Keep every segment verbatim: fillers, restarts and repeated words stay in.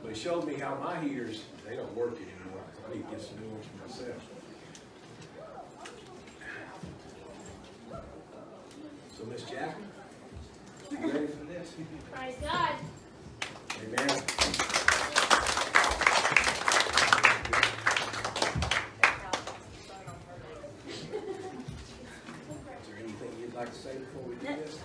But he showed me how my heaters, they don't work anymore. I need to get some new ones for myself. So, Miss Jackie, you ready for this? Praise God. Amen. Is there anything you'd like to say before we do this?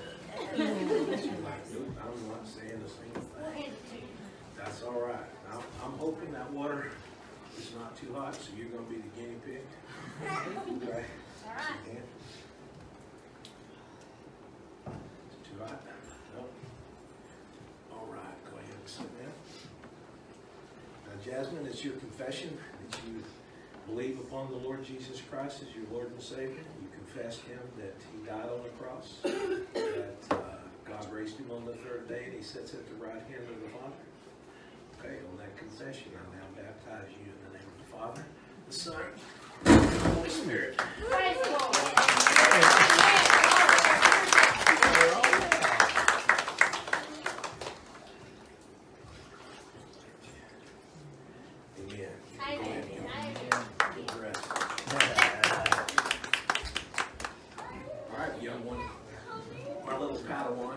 I'm not saying the same thing. That's all right. I'm, I'm hoping that water is not too hot, so you're going to be the guinea pig. Okay. All right. Is it too hot? No. All right. Go ahead and sit down. Now, Jasmine, it's your confession that you believe upon the Lord Jesus Christ as your Lord and Savior. You confess Him that He died on the cross, that uh, God raised Him on the third day, and He sits at the right hand of the Father. Okay, on that confession, I now baptize you in the name of the Father, the Son, and the Holy Spirit. Praise the Lord. Amen. Amen. Go ahead and get dressed. All right, young one. Our little Padawan.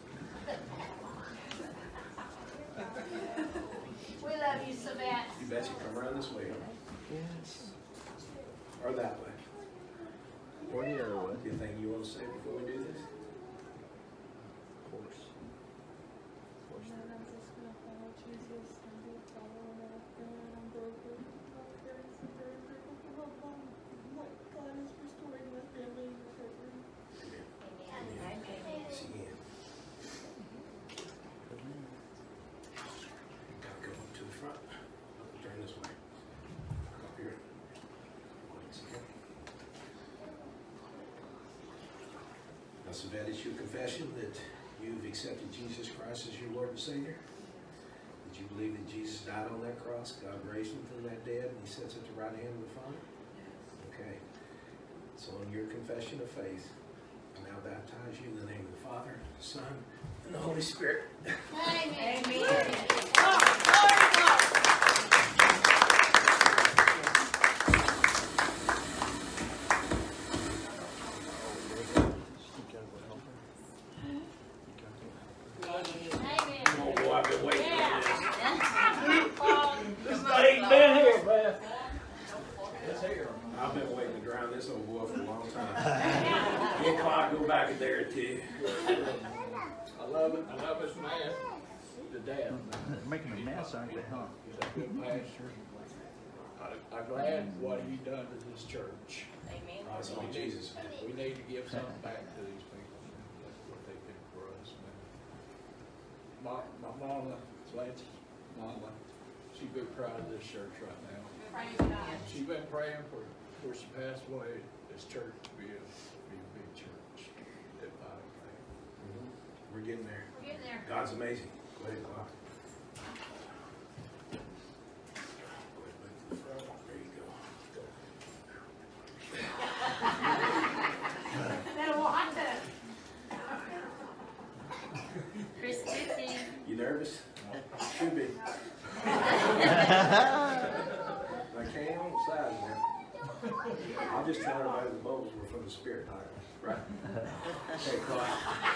We love you, Savette. You bet you come around this way, huh? Yes. Or that way. Or the other way. Anything you want to say before we do this? Of course. Of course. And I'm just going to follow Jesus and be following after, and I'm very grateful for my parents and very grateful for my mom. What God is restoring my family and recovery. Amen. Amen. See you. Gotta go up to the front. Turn this way. Up here. Once again. Now, Savette, it's your confession that you've accepted Jesus Christ as your Lord and Savior. That you believe that Jesus died on that cross, God raised Him from that dead, and He sits at the right hand of the Father. Okay. So, in your confession of faith, I now baptize you in the name of the Father, the Son, and the Holy Spirit. Amen. Amen. Amen. Oh boy, I've been waiting Yeah. for this. This ain't been here, man. It's here. I've been waiting to drown this old boy for a long time. Me and Clyde go back in there too. I love it. I love this man. The dad. They're making a mess, aren't they, huh? He's a good pastor. I- I'm glad what he done to this church. Amen. Oh, it's on Jesus. We need to give something back to these people. That's what they did for us. My, my mama, Clancy's mama, she's been proud of this church right now. Praise God. She's been praying for, before she passed away, this church to be a, be a big church. That body plan. We're getting there. We're getting there. God's amazing. Go ahead, Clyde. Go ahead, back to the front. There you go. That'll walk up. Chris Dixie. You nervous? Should be. I can't on the side, man. I'll just tell everybody the bubbles were from the Spirit, right? Hey, Clyde.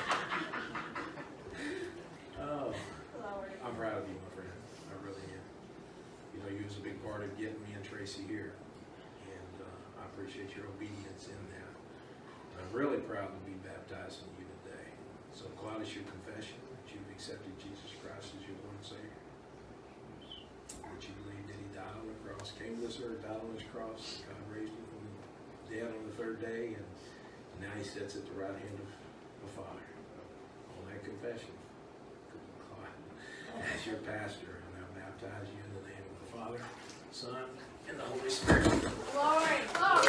Oh, I'm proud of you, my friend. I really am. You know, you was a big part of getting me and Tracy here, and uh, I appreciate your obedience in that. And I'm really proud to be baptizing you today. So, Clyde, it's your confession that you've accepted Jesus Christ as your Lord and Savior. That you believe that He died on the cross, came to this earth, died on His cross, God raised Him from the dead on the third day, and now He sits at the right hand of the Father. On that confession, as your pastor, and I baptize you in the name of the Father, Son, and the Holy Spirit. Glory. Glory.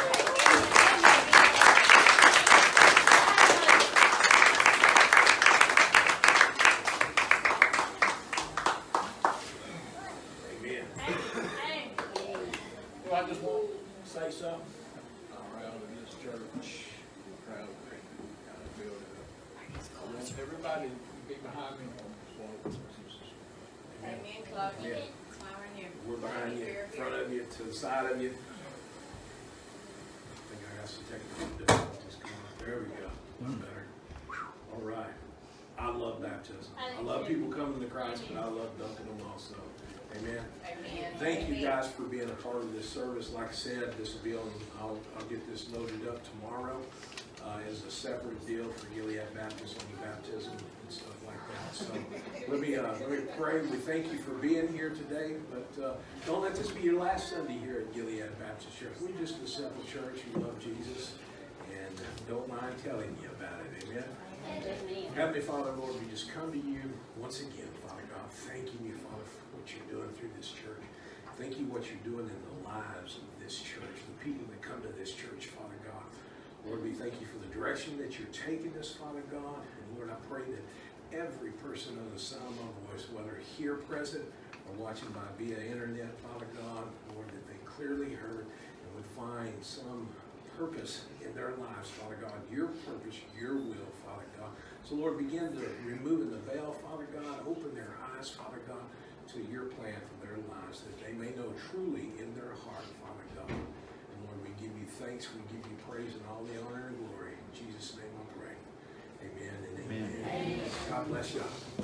Amen. Amen. Well, I just want to say something. I'm proud of this church. I'm proud of it. How to build it up. I want everybody to be behind me on this wall. Amen. Amen, Chloe. Yeah. Smile right here. We're behind you, in front of you, to the side of you. I think I got some technical difficulties coming up. There we go. Much better. All right. I love baptism. I love people coming to Christ, but I love dunking them also. Amen. Amen. Thank you Amen. guys for being a part of this service. Like I said, this will be on, I'll, I'll get this loaded up tomorrow uh, as a separate deal for Gilead Baptist on the baptism and stuff like that. So let me, uh, let me pray. We thank you for being here today, but uh, don't let this be your last Sunday here at Gilead Baptist Church. We're just a simple church who love Jesus and don't mind telling you about it. Amen. Amen. Heavenly Father, Lord, we just come to you once again, Father God, thanking you, Father, for what you're doing through this church. Thank you what you're doing in the lives of this church, the people that come to this church, Father God. Lord, we thank you for the direction that you're taking us, Father God. And Lord, I pray that every person on the sound of my voice, whether here present or watching by via internet, Father God, Lord, that they clearly heard and would find some purpose in their lives, Father God, your purpose, your will, Father God. So Lord, begin to remove the veil, Father God, open their eyes, Father God, to your plan for their lives, that they may know truly in their heart, Father God. And Lord, we give you thanks, we give you praise and all the honor and glory. In Jesus' name I pray. Amen and amen. Amen. God bless you.